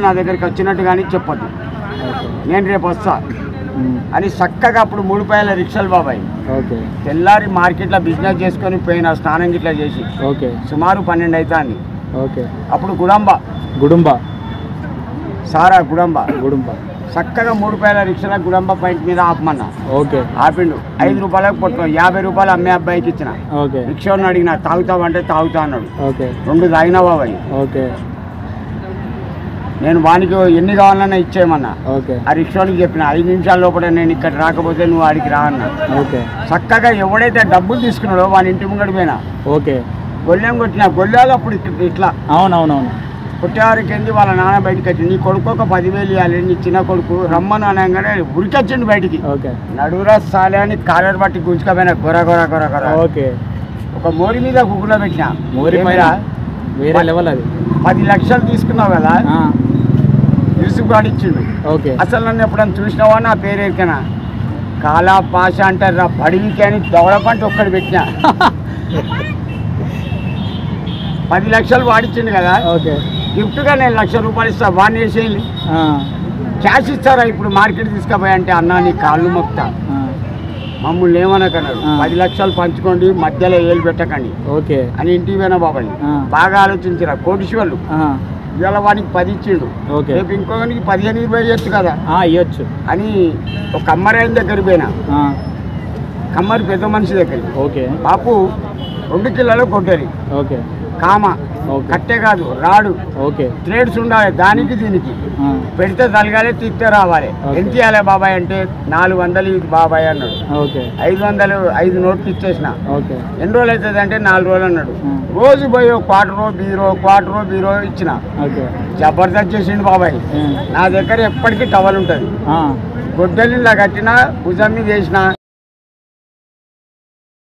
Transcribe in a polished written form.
నా దగ్గరికి వచ్చినట్టు కానీ చెప్పొద్దు, నేను రేపు వస్తా అని చక్కగా అప్పుడు 3 రూపాయల రిక్షాలు బాబాయ్. తెల్లారి మార్కెట్లో బిజినెస్ చేసుకొని పోయిన స్నానం గిట్లా చేసి సుమారు 12 అవుతుంది. అప్పుడు గుడంబ సారా గుడంబ చక్కగా 3 రూపాయల రిక్షాల గుడంబ పాయింట్ మీద ఆపమన్నా. ఆపిండు. 5 రూపాయలకు పొట్టు 50 రూపాయలు అమ్మే అబ్బాయికి ఇచ్చిన. రిక్షాను అడిగిన తాగుతావంటే తాగుతా అన్నాడు. 2 తాగినా బాబాయ్. నేను వానికి ఎన్ని కావాలన్నా ఇచ్చేయమన్నా. ఆ రిక్షానికి చెప్పిన 5 నిమిషాల లోపల నేను ఇక్కడ రాకపోతే నువ్వు ఆడికి రా అన్నా. చక్కగా ఎవడైతే డబ్బులు తీసుకున్నాడో వాని ఇంటి ముంగడి పోయినా గొల్లెం కొట్టిన. గొల్లాలు అప్పుడు ఇట్లా కొట్టేవారికి ఏంది వాళ్ళ నాన్న బయటకు వచ్చి నీ కొడుకు ఒక 10,000 ఇవ్వాలి, నీ చిన్న కొడుకు రమ్మను అనగానే ఉరికొచ్చిండు బయటికి. నడువురా సాలే అని కాలర్ బట్టి గుంజుకపోయినా గొర ఒక మోరి మీద గుగ్గులో పెట్టిన. మోరి మీద 10 లక్షలు తీసుకున్నావు కదా, యూసుఫ్ గాడు ఇచ్చిండు. అసలు నన్ను ఎప్పుడన్నా చూసినావా, నా పేరు ఎరికనా కాలా పాష అంటారు బడివికి అని దొగడపంటే ఒక్కడు పెట్టినా. 10 లక్షలు వాడిచ్చిండు కదా, గిఫ్ట్గా నేను 1,00,000 రూపాయలు ఇస్తా, వాడిని వేసేయండి. క్యాష్ ఇస్తారా ఇప్పుడు మార్కెట్ తీసుకుపోయి అంటే అన్నా నీ కాళ్ళు మొక్తా మమ్మల్ని ఏమనకన్నారు. 10 లక్షలు పంచుకోండి, మధ్యలో ఏళ్ళు పెట్టకండి అని ఇంటికి పోయినా బాబాయ్. బాగా ఆలోచించరా కోటీశ్వర్లు. ఇవాళ వానికి 10 ఇచ్చిండు, రేపు ఇంకొకరికి 15-20 ఇవ్వచ్చు కదా ఇవ్వచ్చు అని ఒక కమ్మరాయన దగ్గరికి పోయినా. కమ్మరి పెద్ద మనిషి దగ్గరికి. బాపు 2 కిలోలు కొట్టరి కామ కట్టే కాదు రాడు థ్రెడ్స్ ఉండాలి, దానికి దీనికి పెడితే తలగాలి తీస్తే రావాలి. ఎంత ఇవ్వాలి బాబాయ్ అంటే 400 ఇది బాబాయ్ అన్నాడు. 500 నోట్లు ఇచ్చేసిన. ఎన్ని రోజులు అవుతుంది అంటే 4 రోజులు అన్నాడు. రోజు పోయి క్వార్టర్ బీరో ఇచ్చిన. జబర్దస్త్ చేసిండు బాబాయ్. నా దగ్గర ఎప్పటికీ టవల్ ఉంటుంది, గొడ్డలిలా కట్టిన భుజం మీద వేసిన.